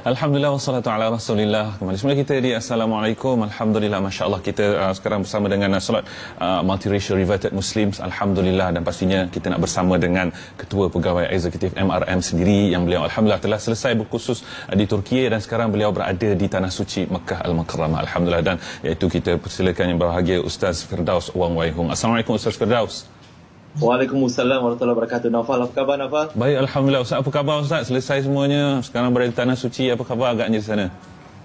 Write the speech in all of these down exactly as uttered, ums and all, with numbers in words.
Alhamdulillah wassalatu ala Rasulillah. Kembali semula kita di Assalamualaikum. Alhamdulillah, masya-Allah kita uh, sekarang bersama dengan uh, solat uh, Multiracial Reverted Muslims. Alhamdulillah, dan pastinya kita nak bersama dengan Ketua Pegawai Eksekutif M R M sendiri yang beliau alhamdulillah telah selesai berkursus uh, di Turki dan sekarang beliau berada di tanah suci Mekah Al-Mukarramah. Alhamdulillah, dan iaitu kita persilakan yang berbahagia Ustaz Firdaus Wang Wai Hong. Assalamualaikum Ustaz Firdaus. Waalaikumsalam warahmatullahi wabarakatuh. Naufal, apa khabar Naufal? Baik, alhamdulillah. Ustaz, apa khabar Ustaz? Selesai semuanya, sekarang berada di tanah suci, apa khabar agaknya di sana?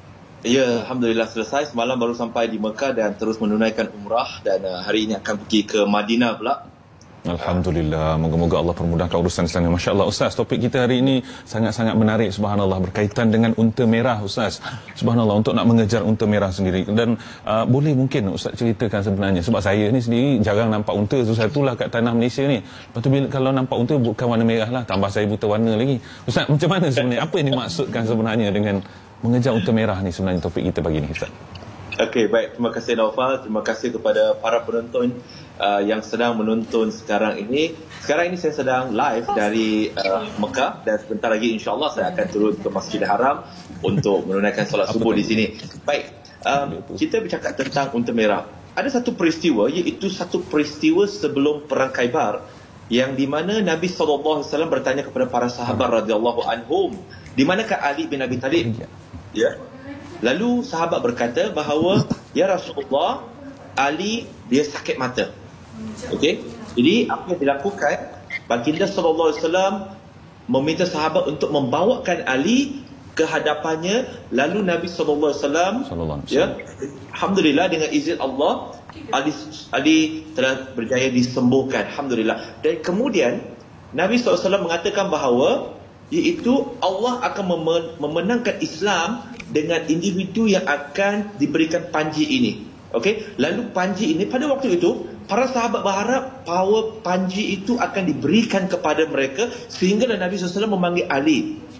Ya, alhamdulillah selesai. Semalam baru sampai di Mekah dan terus menunaikan umrah, dan uh, hari ini akan pergi ke Madinah pula. Alhamdulillah, moga-moga Allah permudahkan urusan Islam. Masya-Allah Ustaz, topik kita hari ini sangat-sangat menarik, subhanallah, berkaitan dengan unta merah Ustaz. Subhanallah, untuk nak mengejar unta merah sendiri. Dan uh, boleh mungkin Ustaz ceritakan sebenarnya, sebab saya ni sendiri jarang nampak unta, so satulah kat tanah Malaysia ni. Lepas tu bila kalau nampak unta bukan warna merah lah, tambah saya buta warna lagi. Ustaz, macam mana sebenarnya, apa yang dimaksudkan sebenarnya dengan mengejar unta merah ni sebenarnya, topik kita pagi ni Ustaz? Okey, baik, terima kasih Naufal, terima kasih kepada para penonton uh, yang sedang menonton sekarang ini. Sekarang ini saya sedang live dari uh, Mekah, dan sebentar lagi insya-Allah saya akan turun ke Masjidil Haram untuk menunaikan solat subuh di sini. Baik, um, kita bercakap tentang unta merah. Ada satu peristiwa, iaitu satu peristiwa sebelum perang Khaybar, yang di mana Nabi sallallahu alaihi wasallam bertanya kepada para sahabat radhiyallahu anhum, di manakah Ali bin Abi Talib? Ya. Lalu sahabat berkata bahawa, ya Rasulullah, Ali dia sakit mata. Okey. Jadi apa yang dilakukan, baginda sallallahu alaihi wasallam meminta sahabat untuk membawakan Ali ke hadapannya. Lalu Nabi sallallahu alaihi wasallam, ya, alhamdulillah dengan izin Allah, Ali Ali telah berjaya disembuhkan, alhamdulillah. Dan kemudian Nabi sallallahu alaihi wasallam mengatakan bahawa iaitu Allah akan memenangkan Islam dengan individu yang akan diberikan panji ini. Okey, lalu panji ini pada waktu itu para sahabat berharap bahawa panji itu akan diberikan kepada mereka, sehingga Nabi sallallahu alaihi wasallam memanggil Ali.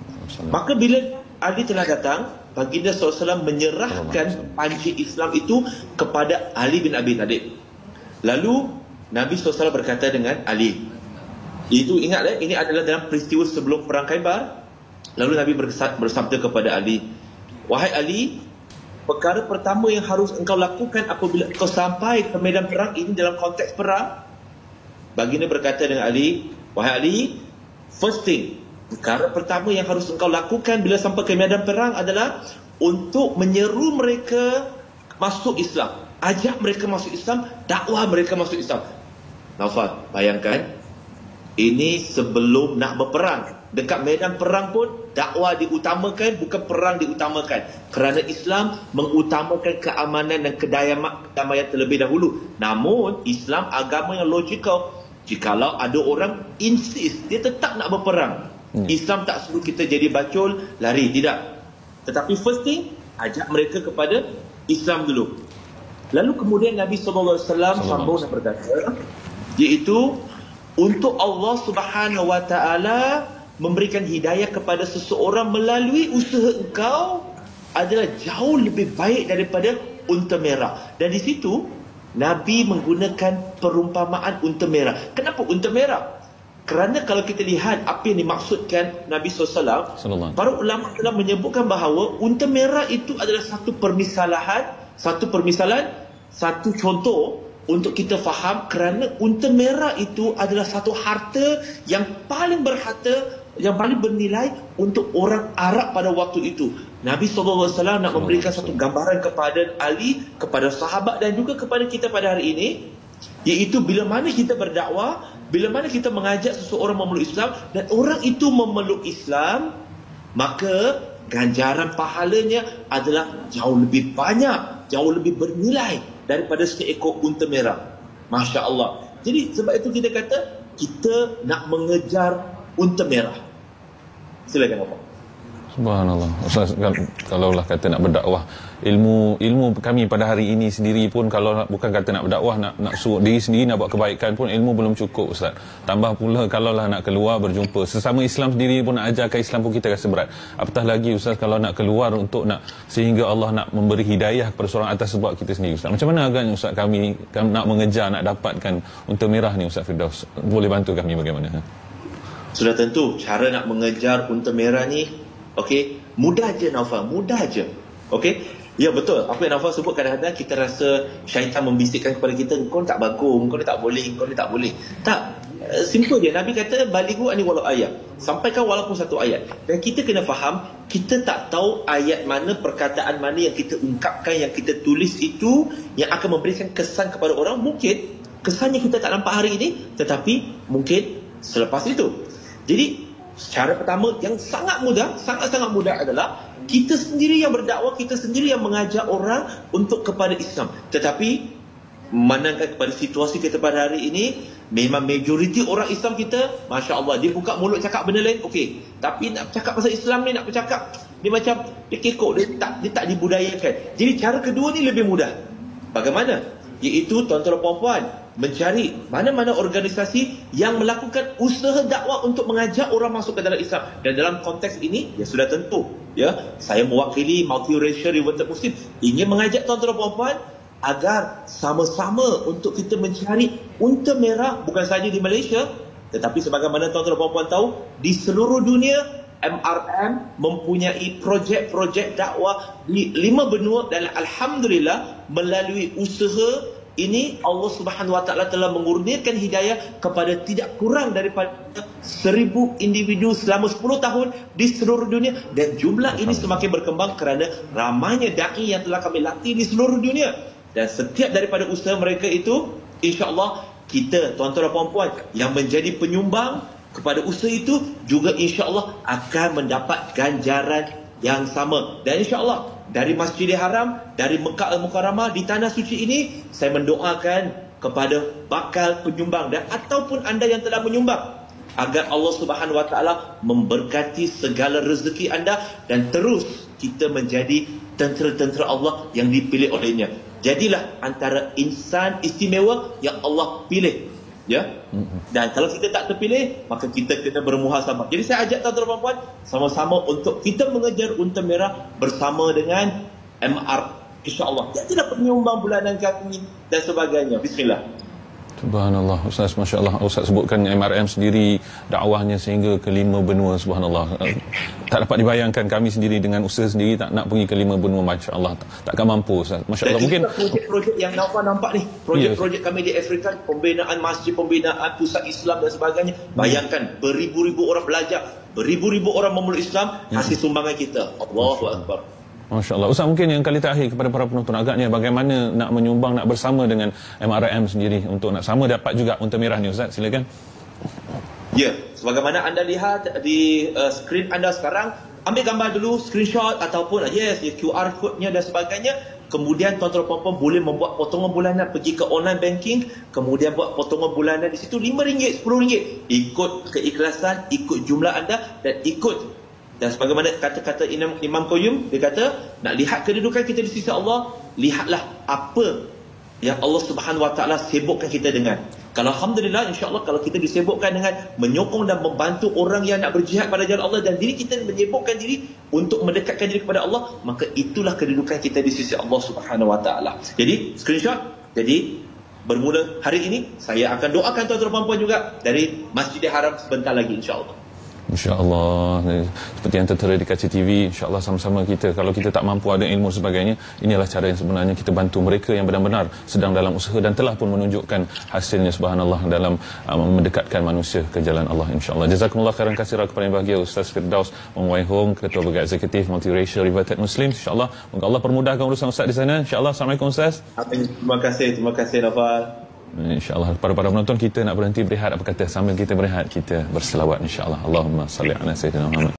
Maka bila Ali telah datang, baginda sallallahu alaihi wasallam menyerahkan panji Islam itu kepada Ali bin Abi Talib. Lalu Nabi sallallahu alaihi wasallam berkata dengan Ali, itu ingatlah, ini adalah dalam peristiwa sebelum perang Khaybar. Lalu Nabi bersabda kepada Ali, wahai Ali, perkara pertama yang harus engkau lakukan apabila engkau sampai ke medan perang ini dalam konteks perang. Baginda berkata dengan Ali, wahai Ali, first thing, perkara pertama yang harus engkau lakukan bila sampai ke medan perang adalah untuk menyeru mereka masuk Islam. Ajak mereka masuk Islam, dakwah mereka masuk Islam. Naufal, bayangkan, ini sebelum nak berperang. Dekat medan perang pun dakwah diutamakan, bukan perang diutamakan. Kerana Islam mengutamakan keamanan dan kedamaian terlebih dahulu. Namun Islam agama yang logikal. Jikalau ada orang insist, dia tetap nak berperang, hmm. Islam tak suruh kita jadi bacol, lari, tidak. Tetapi first thing, ajak mereka kepada Islam dulu. Lalu kemudian Nabi sallallahu alaihi wasallam sambung dan berkata, iaitu untuk Allah Subhanahu wa taala memberikan hidayah kepada seseorang melalui usaha engkau adalah jauh lebih baik daripada unta merah. Dan di situ Nabi menggunakan perumpamaan unta merah. Kenapa unta merah? Kerana kalau kita lihat apa yang dimaksudkan Nabi sallallahu alaihi wasallam, para ulama telah menyebutkan bahawa unta merah itu adalah satu permisalan, satu permisalan, satu contoh untuk kita faham, kerana unta merah itu adalah satu harta yang paling berharta, yang paling bernilai untuk orang Arab pada waktu itu. Nabi sallallahu alaihi wasallam nak memberikan satu gambaran kepada Ali, kepada sahabat dan juga kepada kita pada hari ini, iaitu bila mana kita berdakwah, bila mana kita mengajak seseorang memeluk Islam dan orang itu memeluk Islam, maka ganjaran pahalanya adalah jauh lebih banyak, jauh lebih bernilai daripada seekor unta merah. Masya Allah. Jadi sebab itu kita kata kita nak mengejar unta merah. Silakan Bapak. Subhanallah. Ustaz, kalaulah kata nak berdakwah, ilmu ilmu kami pada hari ini sendiri pun, kalau bukan kata nak berdakwah, nak nak suruh diri sendiri nak buat kebaikan pun ilmu belum cukup Ustaz. Tambah pula kalaulah nak keluar berjumpa sesama Islam sendiri pun, nak ajarkan Islam pun kita rasa berat. Apatah lagi Ustaz kalau nak keluar untuk nak, sehingga Allah nak memberi hidayah kepada seorang atas sebab kita sendiri Ustaz. Macam mana agaknya Ustaz kami, kami nak mengejar, nak dapatkan unta merah ni Ustaz Firdaus? Boleh bantu kami bagaimana? Sudah tentu cara nak mengejar unta merah ni, Okey, mudah je Naufal, mudah je. Okey. Ya betul, apa yang Naufal sebut, kadang-kadang kita rasa syaitan membisikkan kepada kita, kau tak bagus, kau ni tak boleh, kau ni tak boleh. Tak, uh, simple je. Nabi kata balighu ani walau ayat, sampaikan walaupun satu ayat. Dan kita kena faham, kita tak tahu ayat mana, perkataan mana yang kita ungkapkan, yang kita tulis itu yang akan memberikan kesan kepada orang. Mungkin kesannya kita tak nampak hari ini, tetapi mungkin selepas itu. Jadi cara pertama yang sangat mudah, sangat-sangat mudah adalah kita sendiri yang berdakwah, kita sendiri yang mengajak orang untuk kepada Islam. Tetapi memandangkan kepada situasi kita pada hari ini, memang majoriti orang Islam kita, Masya Allah, dia buka mulut cakap benda lain, okey. Tapi nak cakap pasal Islam ni, nak bercakap, dia macam dia kekok, dia tak, dia tak dibudayakan. Jadi cara kedua ni lebih mudah. Bagaimana? Iaitu tuan-tuan dan puan-puan, mencari mana-mana organisasi yang melakukan usaha dakwah untuk mengajak orang masuk ke dalam Islam. Dan dalam konteks ini, ya sudah tentu, ya, saya mewakili multiracial revolted Muslim, ingin mengajak tuan-tuan dan puan-puan agar sama-sama untuk kita mencari unta merah, bukan saja di Malaysia, tetapi sebagaimana tuan-tuan dan puan-puan tahu, di seluruh dunia M R M mempunyai projek-projek dakwah di lima benua, dan alhamdulillah melalui usaha ini Allah Subhanahu Wa Taala telah mengurniakan hidayah kepada tidak kurang daripada seribu individu selama sepuluh tahun di seluruh dunia, dan jumlah ini semakin berkembang kerana ramainya dai yang telah kami latih di seluruh dunia. Dan setiap daripada usaha mereka itu, insya-Allah kita tuan-tuan dan puan-puan yang menjadi penyumbang kepada usaha itu juga insya-Allah akan mendapat ganjaran yang sama. Dan insya-Allah dari Masjidil Haram, dari Mekah Al-Mukarramah, di tanah suci ini, saya mendoakan kepada bakal penyumbang dan ataupun anda yang telah menyumbang, agar Allah Subhanahu Wa Taala memberkati segala rezeki anda dan terus kita menjadi tentera-tentera Allah yang dipilih olehnya. Jadilah antara insan istimewa yang Allah pilih. Ya. Dan kalau kita tak terpilih, maka kita kena bermuhasabah. Jadi saya ajak tuan-tuan dan puan sama-sama untuk kita mengejar unta merah bersama dengan M R, insya-Allah. Jadilah penyumbang bulanan kami dan sebagainya. Bismillah. Subhanallah, Ustaz, Masya Allah. Ustaz sebutkan M R M sendiri dakwahnya sehingga ke lima benua, Subhanallah. Tak dapat dibayangkan kami sendiri dengan usaha sendiri tak nak pergi ke lima benua, Masya Allah. Takkan mampu, Ustaz. Masya Allah. Mungkin projek-projek yang Naufal nampak ni, projek-projek kami di Afrika, pembinaan masjid, pembinaan pusat Islam dan sebagainya. Bayangkan, beribu-ribu orang belajar, beribu-ribu orang memeluk Islam, hasil sumbangan kita. Allahu Akbar. Masya Allah. Ustaz, mungkin yang kali terakhir kepada para penonton agaknya bagaimana nak menyumbang, nak bersama dengan M R M sendiri untuk nak sama dapat juga unta merah ni, Ustaz. Silakan. Ya, sebagaimana anda lihat di uh, skrin anda sekarang, ambil gambar dulu, screenshot ataupun yes, Q R code-nya dan sebagainya. Kemudian tuan-tuan dan puan-puan boleh membuat potongan bulanan, pergi ke online banking, kemudian buat potongan bulanan di situ lima ringgit, sepuluh ringgit. Ikut keikhlasan, ikut jumlah anda dan ikut. Dan sebagaimana kata-kata Imam, Imam Qayyum, dia kata, nak lihat kedudukan kita di sisi Allah, lihatlah apa yang Allah Subhanahu Wa Taala sibukkan kita dengan. Kalau alhamdulillah, insya-Allah kalau kita disibukkan dengan menyokong dan membantu orang yang nak berjihad pada jalan Allah, dan diri kita menyibukkan diri untuk mendekatkan diri kepada Allah, maka itulah kedudukan kita di sisi Allah Subhanahu Wa Taala. Jadi screenshot. Jadi bermula hari ini, saya akan doakan tuan-tuan dan puan-puan juga dari Masjidil Haram sebentar lagi, insya-Allah. InsyaAllah, seperti yang tertera di Kaca T V, insyaAllah sama-sama kita, kalau kita tak mampu ada ilmu sebagainya, inilah cara yang sebenarnya kita bantu mereka yang benar-benar sedang dalam usaha dan telah pun menunjukkan hasilnya, subhanallah, dalam uh, mendekatkan manusia ke jalan Allah, insyaAllah. Jazakumullah khairan katsira kepada yang bahagia Ustaz Firdaus Wong, Ketua Bagi Eksekutif Multiracial Revolted Muslim, insyaAllah. Moga Allah permudahkan urusan Ustaz di sana, insyaAllah. Assalamualaikum Ustaz. Terima kasih, terima kasih Naufal. InsyaAllah para para penonton, kita nak berhenti berehat, apa kata sambil kita berehat kita berselawat, insyaAllah. Allahumma salli ala sayyidina Muhammad.